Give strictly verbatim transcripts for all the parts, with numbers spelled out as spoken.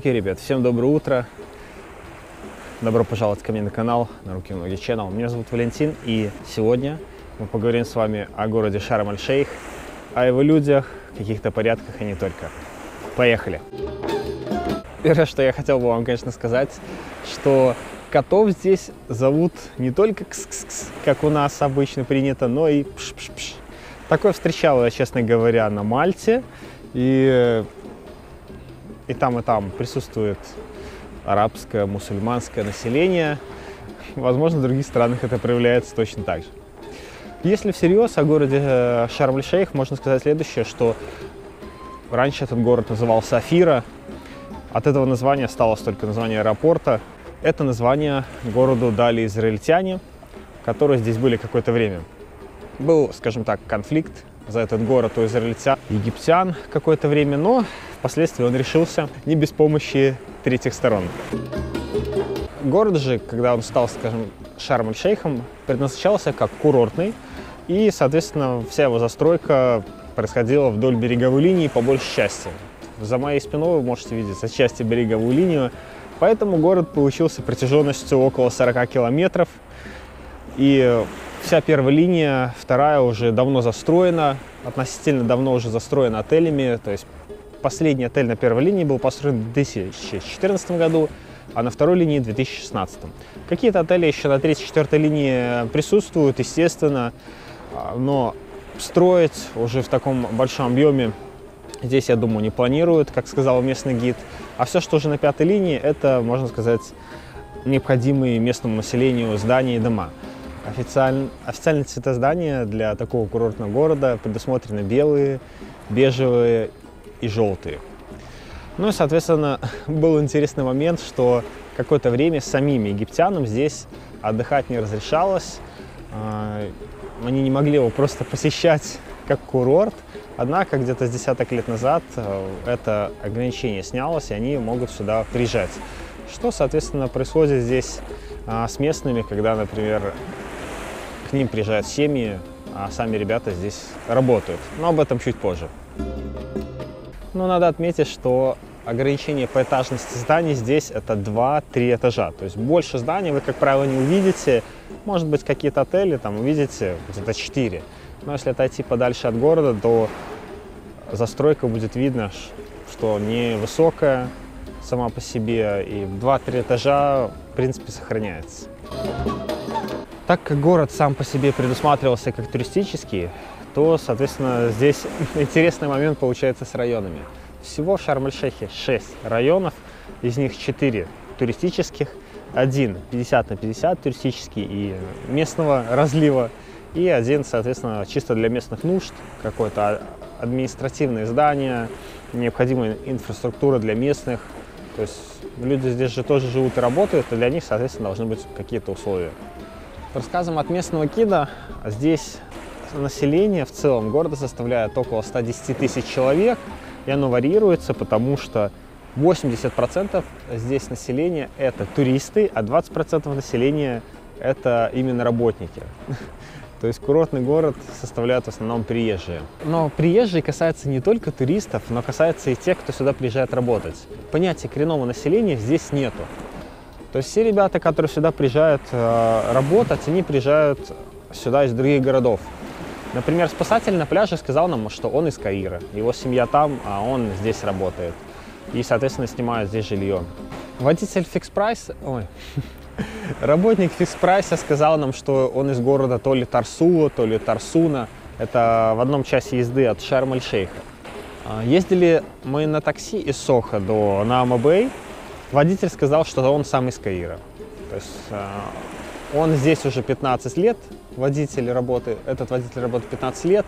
Окей, ребят, всем доброе утро. Добро пожаловать ко мне на канал на Руки Ноги Channel. Меня зовут Валентин, и сегодня мы поговорим с вами о городе Шарм-эль-Шейх, о его людях, каких-то порядках и не только. Поехали! Первое, что я хотел бы вам, конечно, сказать, что котов здесь зовут не только кс-кс-кс, как у нас обычно принято, но и пш-пш-пш. Такое встречал я, честно говоря, на Мальте, и, и там, и там присутствует арабское, мусульманское население. Возможно, в других странах это проявляется точно так же. Если всерьез о городе Шарм-эль-Шейх, можно сказать следующее, что раньше этот город назывался Афира. От этого названия осталось только название аэропорта. Это название городу дали израильтяне, которые здесь были какое-то время. Был, скажем так, конфликт за этот город у израильтян, египтян какое-то время, но впоследствии он решился не без помощи третьих сторон. Город же, когда он стал, скажем, Шарм-эль-Шейхом, предназначался как курортный, и, соответственно, вся его застройка происходила вдоль береговой линии по большей части. За моей спиной вы можете видеть отчасти береговую линию, поэтому город получился протяженностью около сорока километров, и вся первая линия, вторая уже давно застроена, относительно давно уже застроена отелями, то есть последний отель на первой линии был построен в две тысячи четырнадцатом году, а на второй линии в две тысячи шестнадцатом. Какие-то отели еще на третьей, четвёртой линии присутствуют, естественно, но строить уже в таком большом объеме здесь, я думаю, не планируют, как сказал местный гид. А все, что уже на пятой линии, это, можно сказать, необходимые местному населению здания и дома. Официаль... Официальные цвета здания для такого курортного города предусмотрены белые, бежевые и желтые. Ну и, соответственно, был интересный момент, что какое-то время самим египтянам здесь отдыхать не разрешалось. Они не могли его просто посещать как курорт. Однако где-то с десяток лет назад это ограничение снялось, и они могут сюда приезжать. Что, соответственно, происходит здесь с местными, когда, например, к ним приезжают семьи, а сами ребята здесь работают. Но об этом чуть позже. Но надо отметить, что ограничение по этажности зданий здесь это два-три этажа. То есть больше зданий вы, как правило, не увидите. Может быть, какие-то отели там увидите где-то четыре. Но если отойти подальше от города, то застройка будет видно, что не высокая сама по себе, и два-три этажа, в принципе, сохраняется. Так как город сам по себе предусматривался как туристический, то, соответственно, здесь интересный момент получается с районами. Всего в Шарм-эль-Шейхе шесть районов, из них четыре туристических, один пятьдесят на пятьдесят туристический и местного разлива, и один, соответственно, чисто для местных нужд, какое-то административное здание, необходимая инфраструктура для местных. То есть люди здесь же тоже живут и работают, и для них, соответственно, должны быть какие-то условия. По рассказам от местного гида, здесь население в целом города составляет около ста десяти тысяч человек, и оно варьируется, потому что восемьдесят процентов здесь населения это туристы, а двадцать процентов населения это именно работники. То есть курортный город составляют в основном приезжие. Но приезжие касаются не только туристов, но касается и тех, кто сюда приезжает работать. Понятия коренного населения здесь нету. То есть все ребята, которые сюда приезжают э, работать, они приезжают сюда из других городов. Например, спасатель на пляже сказал нам, что он из Каира. Его семья там, а он здесь работает. И, соответственно, снимает здесь жилье. Водитель Fix Price, ой, работник Fix Price сказал нам, что он из города то ли Тарсула, то ли Тарсуна. Это в одном часе езды от Шарм-эль-Шейха. Ездили мы на такси из Соха до Наама-Бэй. Водитель сказал, что он сам из Каира. То есть он здесь уже пятнадцать лет, водитель работает, этот водитель работает пятнадцать лет.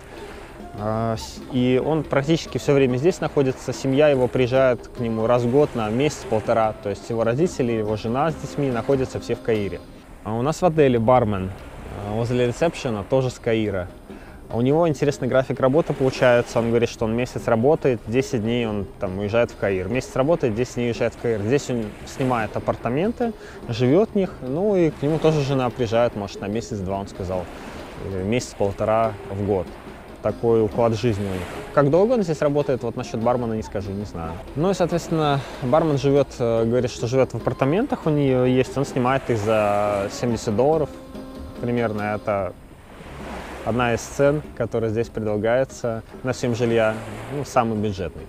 И он практически все время здесь находится. Семья его приезжает к нему раз в год на месяц-полтора. То есть его родители, его жена с детьми находятся все в Каире. А у нас в отеле бармен возле ресепшена тоже с Каира. У него интересный график работы получается. Он говорит, что он месяц работает, десять дней он там уезжает в Каир. Месяц работает, десять дней уезжает в Каир. Здесь он снимает апартаменты, живет в них. Ну и к нему тоже жена приезжает, может, на месяц-два, он сказал. Месяц-полтора в год. Такой уклад жизни у них. как долго он здесь работает, вот насчет бармена не скажу, не знаю. Ну и, соответственно, бармен живет, говорит, что живет в апартаментах, у нее есть, он снимает их за семьдесят долларов примерно. Это одна из цен, которая здесь предлагается на съем жилья, ну, самый бюджетный.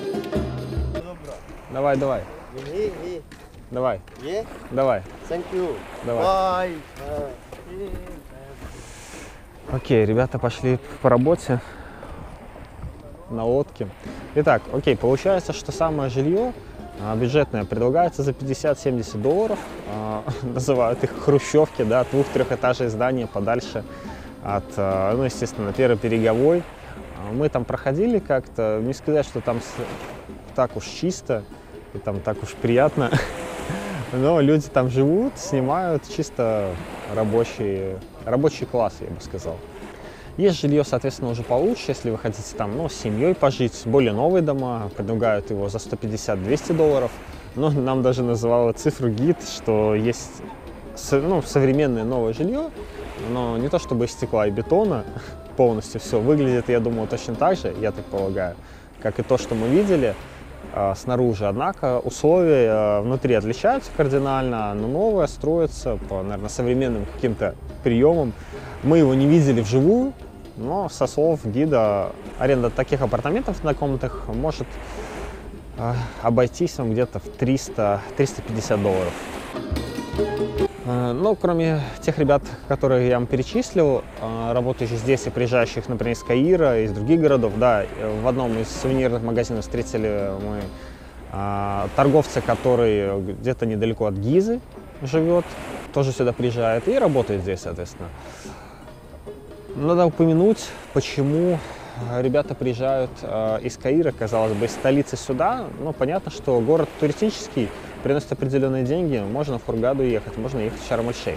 Давай, давай. Давай. Yeah? Давай. Thank you. Давай. Bye. Окей, ребята пошли по работе на лодке. Итак, окей, получается, что самое жилье а, бюджетное предлагается за пятьдесят-семьдесят долларов. А, называют их хрущевки, да, двух-трехэтажные здания подальше от, а, ну, естественно, Первой береговой. А, мы там проходили как-то, не сказать, что там с... так уж чисто и там так уж приятно. Но люди там живут, снимают чисто рабочий, рабочий класс, я бы сказал. Есть жилье, соответственно, уже получше, если вы хотите там, ну, с семьей пожить. Более новые дома предлагают его за сто пятьдесят-двести долларов. Но нам даже называла цифру гид, что есть, ну, современное новое жилье, но не то чтобы из стекла и бетона полностью все. Выглядит, я думаю, точно так же, я так полагаю, как и то, что мы видели снаружи. Однако условия внутри отличаются кардинально, но новое строится по, наверное, современным каким-то приемам. Мы его не видели вживую, но со слов гида аренда таких апартаментов на комнатах может обойтись вам где-то в триста-триста пятьдесят долларов. Но кроме тех ребят, которые я вам перечислил, работающих здесь и приезжающих, например, из Каира, из других городов, да, в одном из сувенирных магазинов встретили мы торговца, который где-то недалеко от Гизы живет, тоже сюда приезжает и работает здесь, соответственно. Надо упомянуть, почему ребята приезжают из Каира, казалось бы, из столицы сюда. Ну, понятно, что город туристический, приносит определенные деньги, можно в Хургаду ехать, можно ехать в Шарм-эль-Шейх.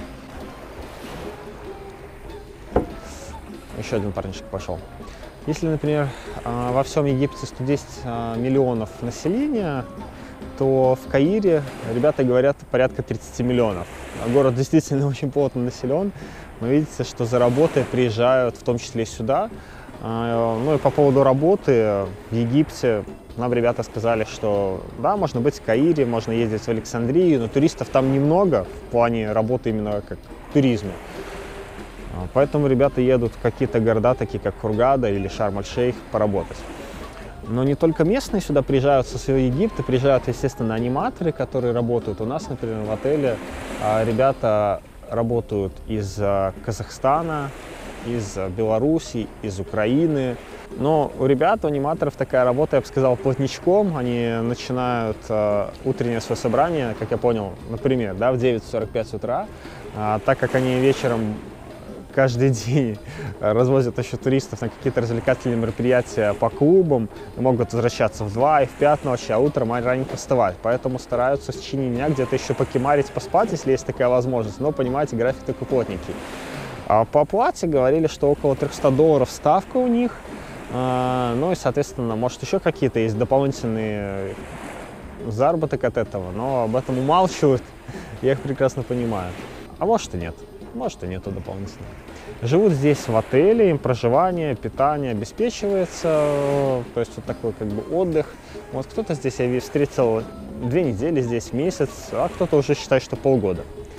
Еще один парнишек пошел. Если, например, во всем Египте сто десять миллионов населения, то в Каире, ребята говорят, порядка тридцати миллионов. Город действительно очень плотно населен. Но видите, что за работой приезжают, в том числе и сюда. Ну и по поводу работы в Египте нам ребята сказали, что да, можно быть в Каире, можно ездить в Александрию, но туристов там немного в плане работы именно как туризма. Поэтому ребята едут в какие-то города, такие как Хургада или Шарм-эль-Шейх, поработать. Но не только местные сюда приезжают со своего Египта, приезжают, естественно, аниматоры, которые работают у нас, например, в отеле. Ребята работают из Казахстана, из Беларуси, из Украины. Но у ребят, у аниматоров такая работа, я бы сказал, плотничком. Они начинают э, утреннее свое собрание, как я понял, например, да, в девять сорок пять утра. А, так как они вечером каждый день развозят еще туристов на какие-то развлекательные мероприятия по клубам, могут возвращаться в два и в пять ночи, а утром раненько вставать. Поэтому стараются в течение дня где-то еще покемарить, поспать, если есть такая возможность. Но, понимаете, график такой плотненький. А по оплате говорили, что около трехсот долларов ставка у них. А, ну и, соответственно, может, еще какие-то есть дополнительные заработок от этого, но об этом умалчивают, я их прекрасно понимаю. А может и нет, может и нету дополнительного. Живут здесь в отеле, им проживание, питание обеспечивается, то есть вот такой как бы отдых. Вот кто-то здесь, я встретил, две недели здесь, месяц, а кто-то уже считает, что полгода.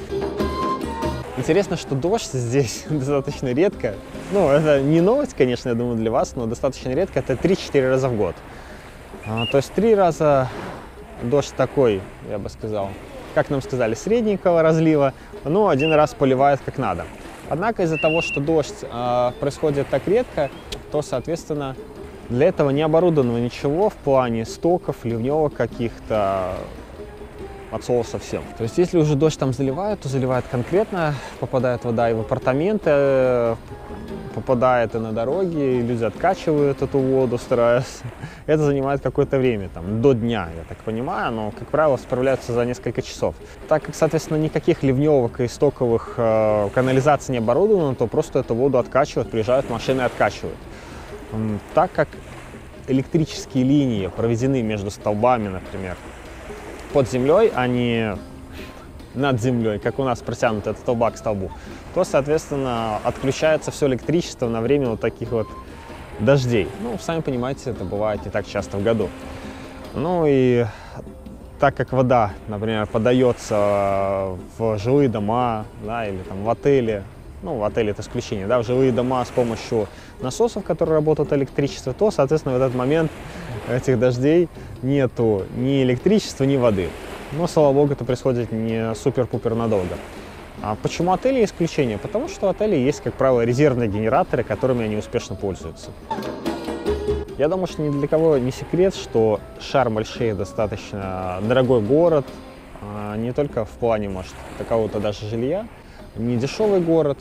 Интересно, что дождь здесь достаточно редко. Ну, это не новость, конечно, я думаю, для вас, но достаточно редко. Это три-четыре раза в год. А, то есть три раза дождь такой, я бы сказал, как нам сказали, средненького разлива, но один раз поливает как надо. Однако из-за того, что дождь а, происходит так редко, то, соответственно, для этого не оборудовано ничего в плане стоков, ливневок каких-то, от слова совсем. То есть, если уже дождь там заливает, то заливает конкретно, попадает вода и в апартаменты, попадает и на дороги, и люди откачивают эту воду, стараются. Это занимает какое-то время, там, до дня, я так понимаю, но, как правило, справляются за несколько часов. Так как, соответственно, никаких ливневок и стоковых э, канализаций не оборудовано, то просто эту воду откачивают, приезжают машины и откачивают. Так как электрические линии проведены между столбами, например, под землей, а не над землей, как у нас протянут от столба к столбу, то, соответственно, отключается все электричество на время вот таких вот дождей. Ну, сами понимаете, это бывает не так часто в году. Ну и так как вода, например, подается в жилые дома, да, или там в отели, ну, в отеле это исключение, да, в жилые дома с помощью насосов, которые работают электричество, то, соответственно, в этот момент этих дождей нету ни электричества, ни воды. Но, слава богу, это происходит не супер-пупер надолго. А почему отели исключение? Потому что в отеле есть, как правило, резервные генераторы, которыми они успешно пользуются. Я думаю, что ни для кого не секрет, что Шарм-эль-Шейх достаточно дорогой город, не только в плане, может, такового-то даже жилья, не дешевый город.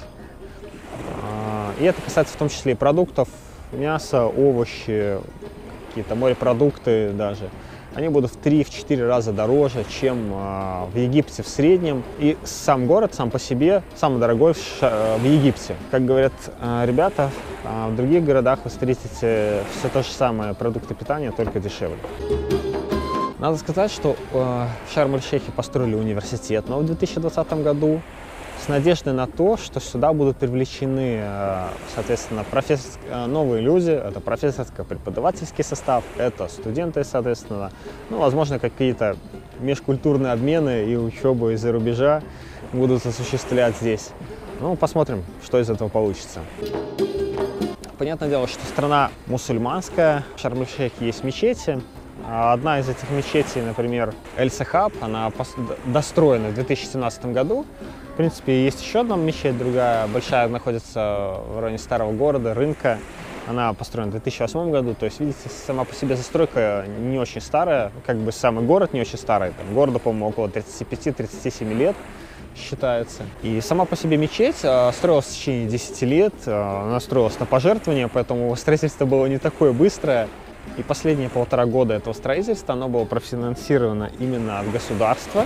И это касается в том числе и продуктов, мяса, овощи, какие-то морепродукты даже. Они будут в три-четыре раза дороже, чем в Египте в среднем. И сам город сам по себе самый дорогой в, в Египте. Как говорят ребята, в других городах вы встретите все то же самое, продукты питания, только дешевле. Надо сказать, что в Шарм-эль-Шейхе построили университет, но в две тысячи двадцатом году с надеждой на то, что сюда будут привлечены, соответственно, профессор... новые люди, это профессорско-преподавательский состав, это студенты, соответственно, ну, возможно, какие-то межкультурные обмены и учебу из-за рубежа будут осуществлять здесь. Ну, посмотрим, что из этого получится. Понятное дело, что страна мусульманская, в Шарм-эль-Шейхе есть мечети. Одна из этих мечетей, например, Эль-Сахаб, она достроена в две тысячи семнадцатом году. В принципе, есть еще одна мечеть, другая большая, находится в районе старого города, рынка. Она построена в две тысячи восьмом году, то есть, видите, сама по себе застройка не очень старая, как бы самый город не очень старый. Там, городу, по-моему, около тридцати пяти — тридцати семи лет считается. И сама по себе мечеть строилась в течение десяти лет, она строилась на пожертвования, поэтому строительство было не такое быстрое. И последние полтора года этого строительства оно было профинансировано именно от государства.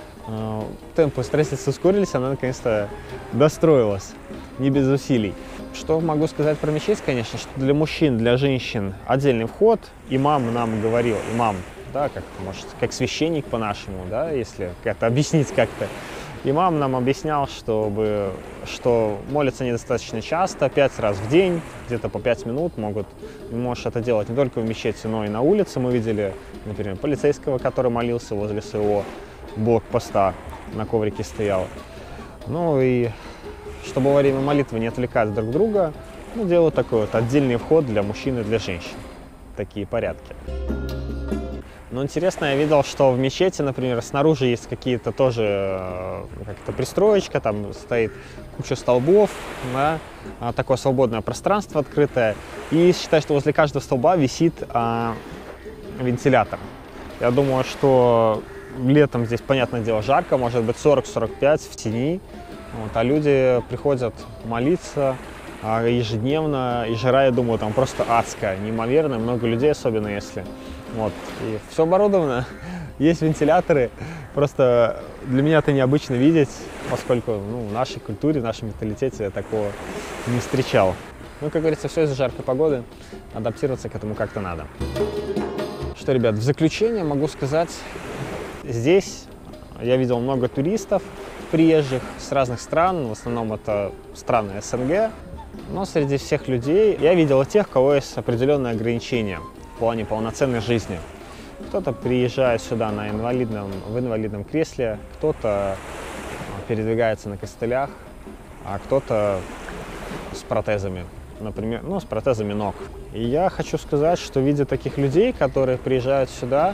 Темпы строительства ускорились, она наконец-то достроилась, не без усилий. Что могу сказать про мечеть, конечно, что для мужчин, для женщин отдельный вход. Имам нам говорил, имам, да, как, может, как священник по-нашему, да, если как-то объяснить как-то. Имам нам объяснял, чтобы, что молятся недостаточно часто, пять раз в день, где-то по пять минут могут, можешь это делать не только в мечети, но и на улице. Мы видели, например, полицейского, который молился возле своего блокпоста, на коврике стоял. Ну и чтобы во время молитвы не отвлекать друг друга, ну, делают такой вот отдельный вход для мужчин и для женщин. Такие порядки. Но интересно, я видел, что в мечети, например, снаружи есть какие-то тоже как-то пристроечка, там стоит куча столбов, да, такое свободное пространство открытое. И считаю, что возле каждого столба висит а, вентилятор. Я думаю, что летом здесь, понятное дело, жарко, может быть сорок — сорок пять в тени, вот, а люди приходят молиться а, ежедневно, и жара, я думаю, там просто адская, неимоверная, много людей, особенно если... Вот. И все оборудовано, есть вентиляторы. Просто для меня это необычно видеть, поскольку ну, в нашей культуре, в нашем менталитете я такого не встречал. Ну, как говорится, все из-за жаркой погоды, адаптироваться к этому как-то надо. Что, ребят, в заключение могу сказать, здесь я видел много туристов, приезжих с разных стран, в основном это страны эс эн гэ, но среди всех людей я видел тех, у кого есть определенные ограничения в плане полноценной жизни. Кто-то приезжает сюда на инвалидном, в инвалидном кресле, кто-то передвигается на костылях, а кто-то с протезами, например, ну, с протезами ног. И я хочу сказать, что видя таких людей, которые приезжают сюда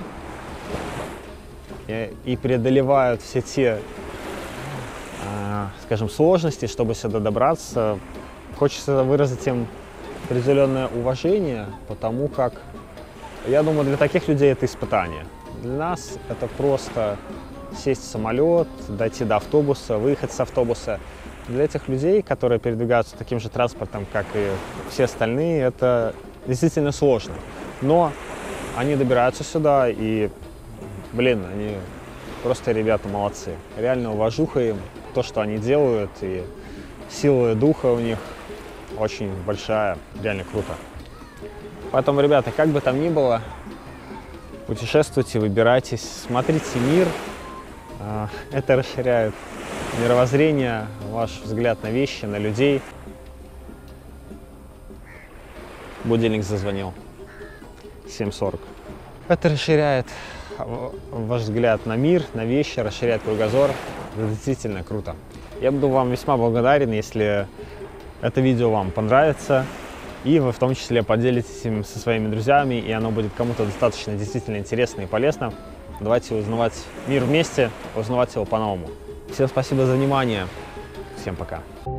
и, и преодолевают все те, э, скажем, сложности, чтобы сюда добраться, хочется выразить им определенное уважение, потому как я думаю, для таких людей это испытание. Для нас это просто сесть в самолет, дойти до автобуса, выехать с автобуса. Для этих людей, которые передвигаются таким же транспортом, как и все остальные, это действительно сложно. Но они добираются сюда, и, блин, они просто ребята молодцы. Реально уважуха им, то, что они делают, и сила духа у них очень большая, реально круто. Поэтому, ребята, как бы там ни было, путешествуйте, выбирайтесь, смотрите мир. Это расширяет мировоззрение, ваш взгляд на вещи, на людей. будильник зазвонил. семь сорок. Это расширяет ваш взгляд на мир, на вещи, расширяет кругозор. Это действительно круто. Я буду вам весьма благодарен, если это видео вам понравится, и вы в том числе поделитесь им со своими друзьями, и оно будет кому-то достаточно действительно интересно и полезно. Давайте узнавать мир вместе, узнавать его по-новому. Всем спасибо за внимание. Всем пока.